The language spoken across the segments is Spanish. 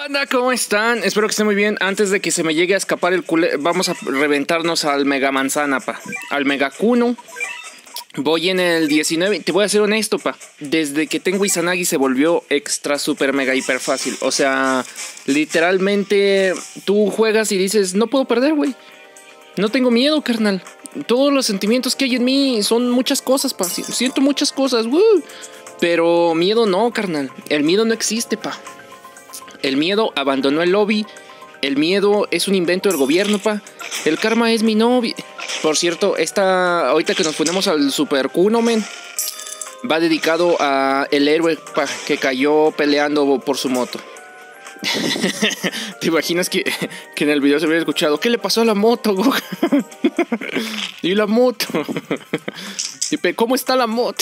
Banda, ¿cómo están? Espero que estén muy bien. Antes de que se me llegue a escapar el culé, vamos a reventarnos al Mega Manzana, pa. Al Mega Kuno. Voy en el 19. Te voy a ser honesto, pa. Desde que tengo Izanagi se volvió extra, super, mega, hiper fácil. O sea, literalmente tú juegas y dices, no puedo perder, güey. No tengo miedo, carnal. Todos los sentimientos que hay en mí son muchas cosas, pa. Siento muchas cosas, pero miedo no, carnal. El miedo no existe, pa. El miedo abandonó el lobby. El miedo es un invento del gobierno, pa. El karma es mi novia. Por cierto, ahorita que nos ponemos al Super Kuno, men, va dedicado a el héroe, pa, que cayó peleando por su moto. ¿Te imaginas que en el video se hubiera escuchado? ¿Qué le pasó a la moto, Goku? Y la moto. ¿Cómo está la moto?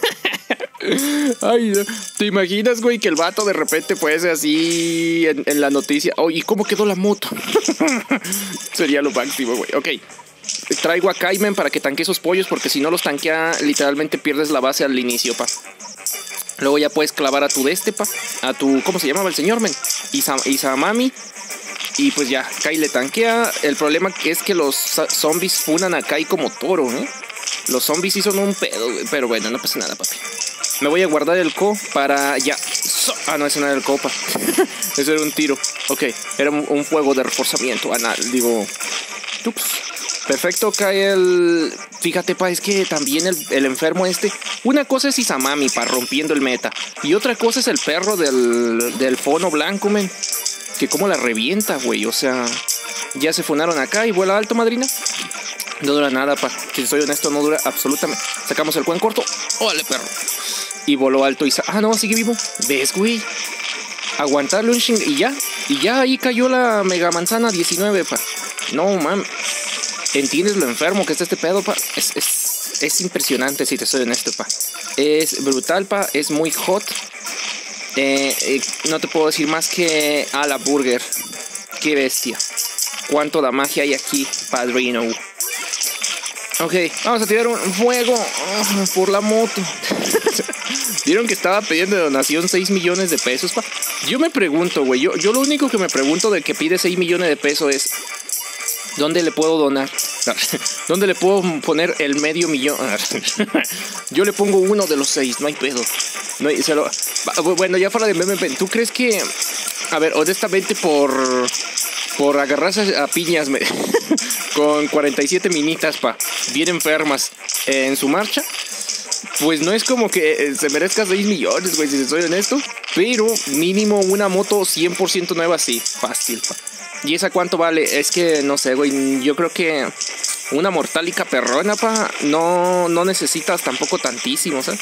Ay, ¿te imaginas, güey, que el vato de repente fuese así en la noticia? Oh, ¿y cómo quedó la moto? Sería lo máximo, güey. Ok, traigo a Kaimen para que tanque esos pollos, porque si no los tanquea, literalmente pierdes la base al inicio, pa. Luego ya puedes clavar a tu pa. A tu, ¿cómo se llamaba el señor, men? Izamami. Y pues ya, Kai le tanquea. El problema es que los zombies funan a Kai como toro, ¿eh? Los zombies sí son un pedo, pero bueno, no pasa nada, papi. Me voy a guardar el co para ya. Ah, no, ese no era el co, pa. Eso era un tiro. Ok, era un fuego de reforzamiento. Digo, tups. Perfecto, cae el... Fíjate, pa, es que también el enfermo este... Una cosa es Izamami, pa, rompiendo el meta. Y otra cosa es el perro del fono blanco, men. Que como la revienta, güey. O sea, ya se funaron acá y vuela alto, madrina. No dura nada, pa. Si soy honesto, no dura absolutamente. Sacamos el cuen corto. ¡Órale, perro! Y voló alto Ah, no, sigue vivo. ¿Ves, güey? Aguantarle un ching... Y ya ahí cayó la Mega Manzana 19, pa. No, mames. ¿Entiendes lo enfermo que está este pedo, pa? Es impresionante, si te soy honesto, pa. Es brutal, pa. Es muy hot. No te puedo decir más que a la burger. Qué bestia. Cuánto la magia hay aquí, padrino. Ok, vamos a tirar un fuego por la moto. Vieron que estaba pidiendo de donación 6 millones de pesos, pa. Yo me pregunto, güey. Yo lo único que me pregunto de que pide 6 millones de pesos es... ¿dónde le puedo donar? ¿Dónde le puedo poner el medio millón? Yo le pongo uno de los 6, no hay pedo. No hay, bueno, ya fuera de meme, ¿tú crees que... A ver, honestamente por agarrarse a piñas con 47 minitas, pa, bien enfermas en su marcha, pues no es como que se merezca 6 millones, güey, si soy honesto. Pero mínimo una moto 100% nueva, sí, fácil, pa. ¿Y esa cuánto vale? Es que no sé, güey. Yo creo que una mortálica perrona, pa, no necesitas tampoco tantísimo, ¿sabes?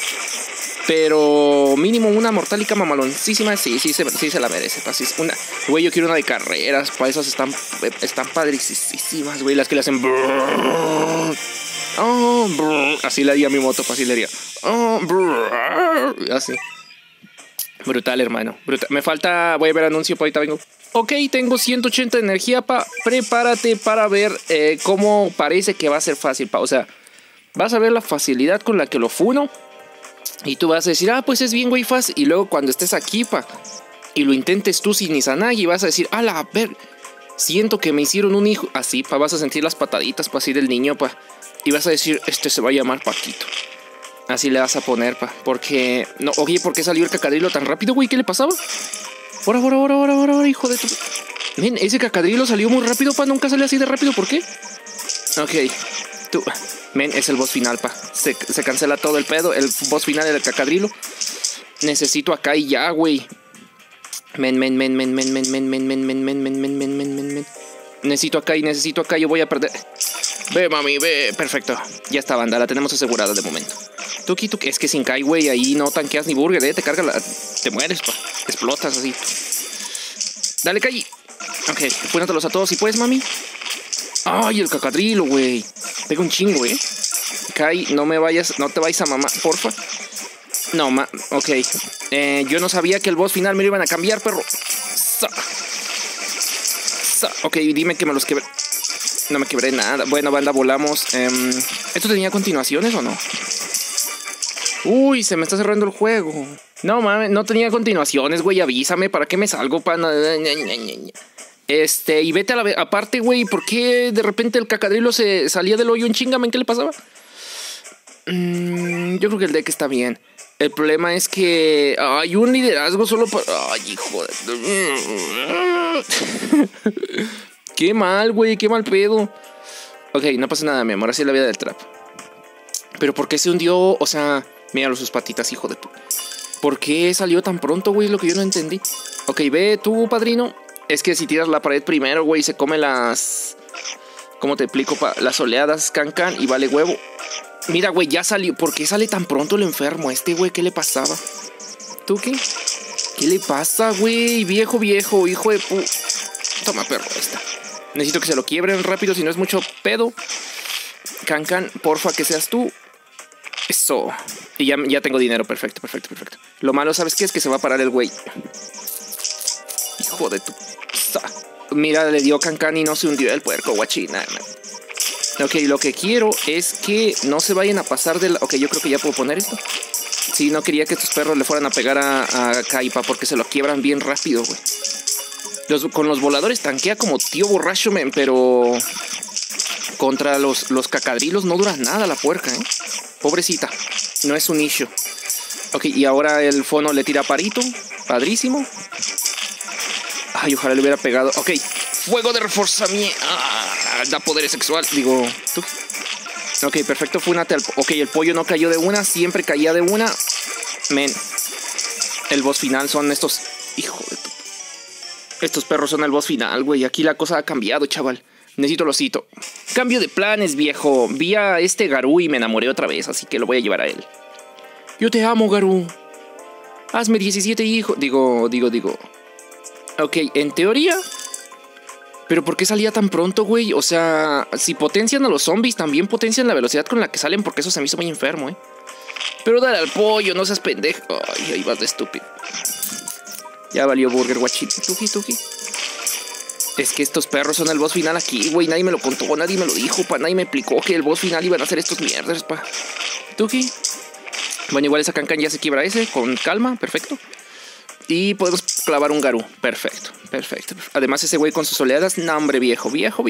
Pero mínimo una mortálica mamaloncísima, sí se la merece, pa. Sí, güey, yo quiero una de carreras, pa. Esas están padricísimas, güey. Las que le hacen... así le haría mi moto, pa. Así le haría... así. Brutal, hermano. Brutal. Me falta... Voy a ver anuncio, pa. Ahorita vengo. Ok, tengo 180 de energía, pa. Prepárate para ver cómo parece que va a ser fácil, pa. O sea, vas a ver la facilidad con la que lo funo. Y tú vas a decir, pues es bien, güey, fácil. Y luego cuando estés aquí, pa, y lo intentes tú sin Izanagi, vas a decir, a ver, siento que me hicieron un hijo. Así, pa, vas a sentir las pataditas, pa, así del niño, pa. Y vas a decir, se va a llamar Paquito. Así le vas a poner, pa. Porque, no, oye, ¿por qué salió el cacadrilo tan rápido, güey? ¿Qué le pasaba? Ahora, hijo de tu... Men, ese cacadrilo salió muy rápido, pa. Nunca salió así de rápido, ¿por qué? Ok, tú... Men, es el boss final, pa. Se cancela todo el pedo. El boss final del cacadrilo. Necesito acá y ya, güey. Men. Necesito acá. Yo voy a perder. Ve, mami, ve. Perfecto. Ya está, banda. La tenemos asegurada de momento. Tuki. Es que sin Kai, güey, ahí no tanqueas ni burger, Te carga te mueres, pa. Explotas así. Dale, Kai. Ok, cuéntatelos a todos si puedes, mami. Ay, el cacadrilo, güey. Pega un chingo, Kai, no te vayas a mamá, porfa. No, ok. Yo no sabía que el boss final me lo iban a cambiar, perro. Ok, dime que me los quebré. No me quebré nada. Bueno, banda, volamos. ¿Esto tenía continuaciones o no? Uy, se me está cerrando el juego. No mames, no tenía continuaciones, güey. Avísame, ¿para qué me salgo? Y vete a la... Aparte, güey, ¿por qué de repente el cacadrilo se salía del hoyo en chingame? ¿Qué le pasaba? Yo creo que el deck está bien. El problema es que hay un liderazgo solo para... Ay, hijo de... Qué mal, güey, qué mal pedo. Ok, no pasa nada, mi amor, así es la vida del trap. Pero ¿por qué se hundió? O sea, míralo sus patitas, hijo de... ¿Por qué salió tan pronto, güey? Lo que yo no entendí. Ok, ve tú, padrino. Es que si tiras la pared primero, güey, se come las... ¿Cómo te explico? Las oleadas, can, y vale huevo. Mira, güey, ya salió. ¿Por qué sale tan pronto el enfermo este, güey? ¿Qué le pasaba? ¿Tú qué? ¿Qué le pasa, güey? Viejo, hijo de pu... Toma, perro, esta. Necesito que se lo quiebren rápido, si no es mucho pedo. Can, porfa, que seas tú. Eso. Y ya tengo dinero, perfecto. Lo malo, ¿sabes qué? Es que se va a parar el güey. Hijo de tu... Mira, le dio can y no se hundió el puerco, guachina. Ok, lo que quiero es que no se vayan a pasar de la... Ok, yo creo que ya puedo poner esto. Sí, no quería que estos perros le fueran a pegar a Kaipa porque se lo quiebran bien rápido, güey. Con los voladores tanquea como tío borracho, men, pero... Contra los cacadrilos no dura nada la puerca, ¿eh? Pobrecita, no es un issue. Ok, y ahora el fono le tira parito. Padrísimo. Ay, ojalá le hubiera pegado. Ok, fuego de reforzamiento. Da poder sexual. Digo, tú. Ok, perfecto, fúnate al... Ok, el pollo no cayó de una, siempre caía de una. Men. El boss final son estos... Hijo de tu... Estos perros son el boss final, güey. Aquí la cosa ha cambiado, chaval. Necesito lo cito. Cambio de planes, viejo. Vi a este Garú y me enamoré otra vez, así que lo voy a llevar a él. Yo te amo, Garú. Hazme 17 hijos. Digo. Ok, en teoría... Pero ¿por qué salía tan pronto, güey? O sea, si potencian a los zombies, también potencian la velocidad con la que salen, porque eso se me hizo muy enfermo, ¿eh? Pero dale al pollo, no seas pendejo. Ay, ahí vas de estúpido. Ya valió burger, guachito. Tuki. Es que estos perros son el boss final aquí, güey. Nadie me lo contó, nadie me lo dijo, pa. Nadie me explicó que el boss final iban a ser estos mierdas, pa. Tuki. Bueno, igual esa cancan ya se quiebra ese, con calma, perfecto. Y podemos clavar un Garú. Perfecto. Además ese güey con sus oleadas. No, hombre, viejo.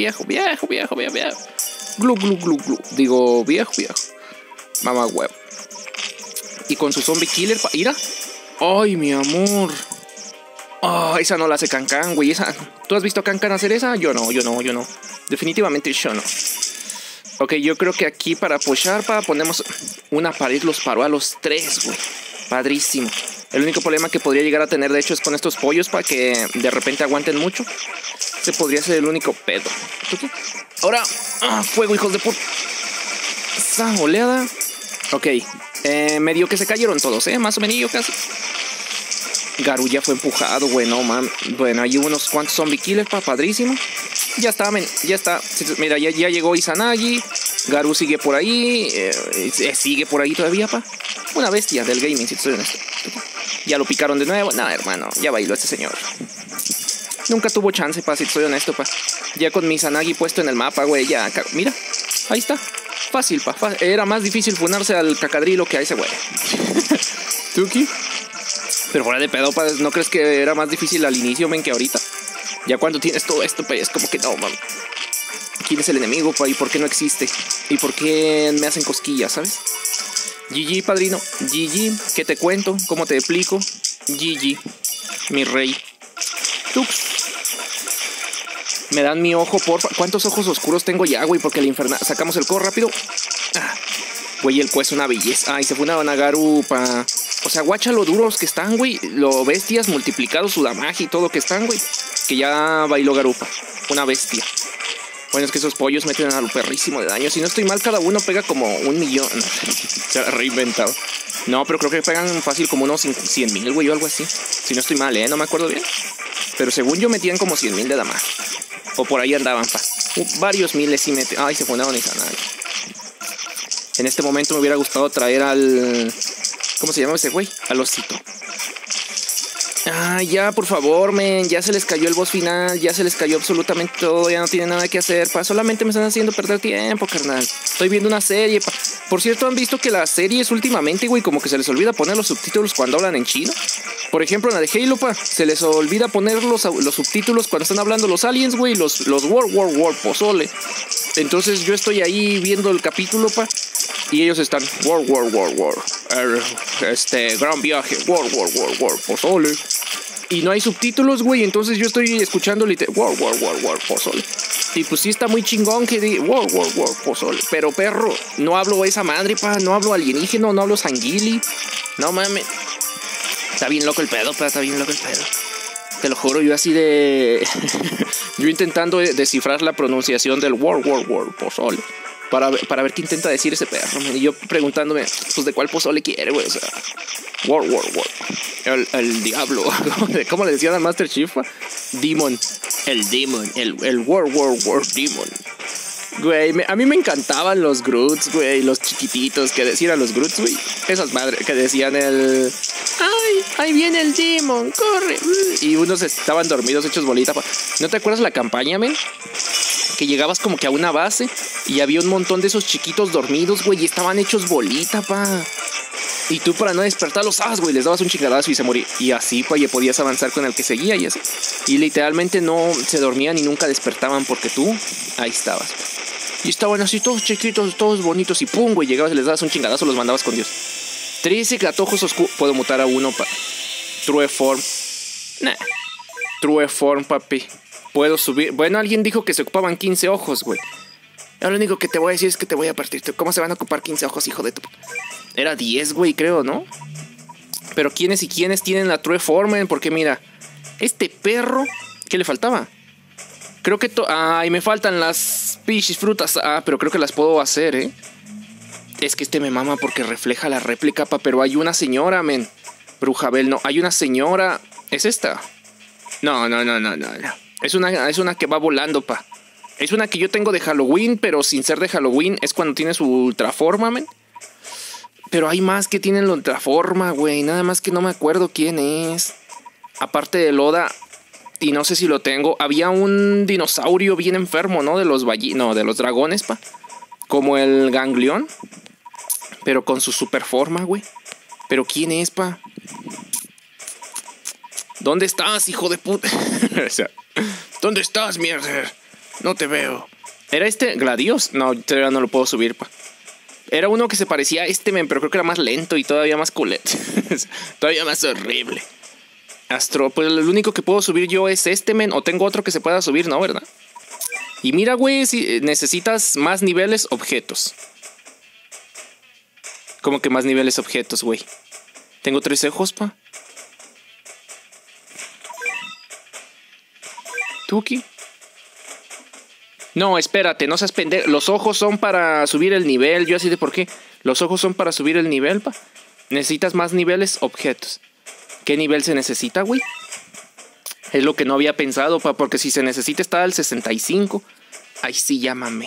Glu. Digo, viejo. Mamá huevo. Y con su zombie killer. Mira. Ay, mi amor. Esa no la hace Cancan, güey. ¿Tú has visto a Cancan hacer esa? Yo no. Definitivamente yo no. Ok, yo creo que aquí para apoyar, ponemos una pared. Los paró a los tres, güey. Padrísimo. El único problema que podría llegar a tener, de hecho, es con estos pollos para que de repente aguanten mucho. Ese podría ser el único pedo. Ahora, fuego, hijos de puta. Esa oleada. Ok, medio que se cayeron todos, más o menos casi. Garú ya fue empujado, güey, no, man. Bueno, hay unos cuantos zombie killers, padrísimo. Ya está, men, ya está. Mira, ya llegó Izanagi. Garú sigue por ahí. Sigue por ahí todavía, pa. Una bestia del gaming, si estoy honesto. Ya lo picaron de nuevo. Nah, hermano, ya bailó este señor. Nunca tuvo chance, pa, si estoy honesto, pa. Ya con mi Izanagi puesto en el mapa, güey, ya. Mira, ahí está. Fácil, pa. Era más difícil funarse al cacadrilo que a ese güey. ¿Tuki? Pero fuera de pedo, pa, ¿no crees que era más difícil al inicio, men, que ahorita? Ya cuando tienes todo esto, pa, es como que no, man. ¿Quién es el enemigo, pa? ¿Y por qué no existe? ¿Y por qué me hacen cosquillas, sabes? GG, padrino. GG. ¿Qué te cuento? ¿Cómo te explico? GG. Mi rey. Tux. Me dan mi ojo, porfa. ¿Cuántos ojos oscuros tengo ya, güey? Porque el infernal... Sacamos el core rápido. Güey, el cueso es una belleza. Ay, se fue una Garú, pa. O sea, guacha lo duros que están, güey. Lo bestias multiplicado su damage y todo que están, güey. Que ya bailó Garupa. Una bestia. Bueno, es que esos pollos meten a lo perrísimo de daño. Si no estoy mal, cada uno pega como 1.000.000. Se ha reinventado. No, pero creo que pegan fácil como unos 100.000, güey, o algo así. Si no estoy mal, no me acuerdo bien. Pero según yo metían como 100.000 de damage. O por ahí andaban, pa. Varios miles sí meten. Ay, se fundaron esa nada. En este momento me hubiera gustado traer al... ¿Cómo se llama ese güey? Al osito. Ay, ya, por favor, men. Ya se les cayó el boss final. Ya se les cayó absolutamente todo. Ya no tienen nada que hacer, pa. Solamente me están haciendo perder tiempo, carnal. Estoy viendo una serie, pa. Por cierto, ¿han visto que las series últimamente, güey, como que se les olvida poner los subtítulos cuando hablan en chino? Por ejemplo, en la de Halo, pa, se les olvida poner los subtítulos cuando están hablando los aliens, güey. Los war, pozole. Entonces yo estoy ahí viendo el capítulo, pa. Y ellos están war. Gran viaje, war, pozole. Y no hay subtítulos, güey. Entonces yo estoy escuchando war, pozole. Y pues sí está muy chingón que diga war, pozole. Pero perro, no hablo esa madre, pa. No hablo alienígeno, no hablo sanguili. No mames. Está bien loco el pedo, pa. Está bien loco el pedo. Te lo juro, yo así de... yo intentando descifrar la pronunciación del war, pozole. Para ver qué intenta decir ese perro, man. Y yo preguntándome, pues, ¿de cuál pozole quiere, güey? O sea, war. El diablo. ¿Cómo le decían al Master Chief? Demon. El demon. El war, demon. Güey, a mí me encantaban los Groots, güey. Los chiquititos que decían los Groots, güey. Esas madres que decían el... ¡Ay! Ahí viene el demon, corre. Y unos estaban dormidos, hechos bolita. ¿No te acuerdas la campaña, men? Que llegabas como que a una base y había un montón de esos chiquitos dormidos, güey, y estaban hechos bolita, pa. Y tú, para no despertarlos, güey, les dabas un chingadazo y se moría. Y así, pa, ya podías avanzar con el que seguía y así. Y literalmente no se dormían y nunca despertaban porque tú ahí estabas. Y estaban así todos chiquitos, todos bonitos y pum, güey, llegabas y les dabas un chingadazo, los mandabas con Dios. 13 gatojos oscuros. Puedo mutar a uno, pa. True form. Nah. True form, papi. Puedo subir. Bueno, alguien dijo que se ocupaban 15 ojos, güey. Lo único que te voy a decir es que te voy a partir. ¿Cómo se van a ocupar 15 ojos, hijo de tu... Era 10, güey, creo, ¿no? Pero ¿quiénes y quiénes tienen la True Form? Porque mira, este perro... ¿Qué le faltaba? Creo que... Ay, me faltan las pichis frutas. Pero creo que las puedo hacer, ¿eh? Es que este me mama porque refleja la réplica, pa. Pero hay una señora, men. Brujabel, no. Hay una señora... ¿Es esta? No. Es una que va volando, pa. Es una que yo tengo de Halloween, pero sin ser de Halloween. Es cuando tiene su ultraforma, men. Pero hay más que tienen la ultraforma, güey. Nada más que no me acuerdo quién es. Aparte de Loda, y no sé si lo tengo. Había un dinosaurio bien enfermo, ¿no? De los de los dragones, pa. Como el Ganglión. Pero con su superforma, güey. Pero ¿quién es, pa? ¿Dónde estás, hijo de puta? ¿Dónde estás, mierda? No te veo. ¿Era este Gladius? No, todavía no lo puedo subir, pa. Era uno que se parecía a este, men, pero creo que era más lento y todavía más culete. Todavía más horrible. Astro, pues el único que puedo subir yo es este, men. O tengo otro que se pueda subir, ¿no? ¿Verdad? Y mira, güey, si necesitas más niveles, objetos. ¿Cómo que más niveles, objetos, güey? Tengo 3 ojos, pa. ¿Tuki? No, espérate, no seas pendejo. Los ojos son para subir el nivel. Yo así de por qué. Los ojos son para subir el nivel, pa. Necesitas más niveles, objetos. ¿Qué nivel se necesita, güey? Es lo que no había pensado, pa. Porque si se necesita estar al 65. Ay, sí, ya mame.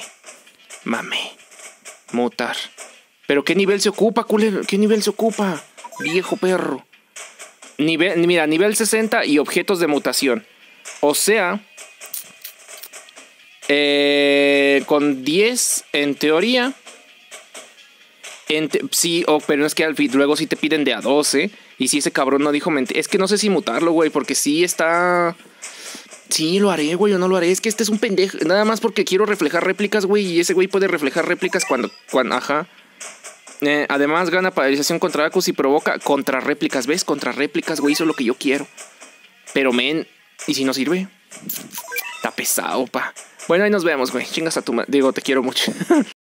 Mutar. ¿Pero qué nivel se ocupa, culero? ¿Qué nivel se ocupa? Viejo perro. Mira, nivel 60 y objetos de mutación. O sea... con 10, en teoría. Sí, pero es que luego sí te piden de a 12. Y si ese cabrón no dijo mentira. Es que no sé si mutarlo, güey, porque sí está... Sí, lo haré, güey, o no lo haré. Es que este es un pendejo. Nada más porque quiero reflejar réplicas, güey. Y ese güey puede reflejar réplicas cuando ajá. Además gana paralización contra Acus y provoca contra réplicas. ¿Ves? Contra réplicas, güey, eso es lo que yo quiero. Pero, men, ¿y si no sirve? Está pesado, pa. Bueno, ahí nos vemos, güey. Chingas a tu madre. Digo, te quiero mucho.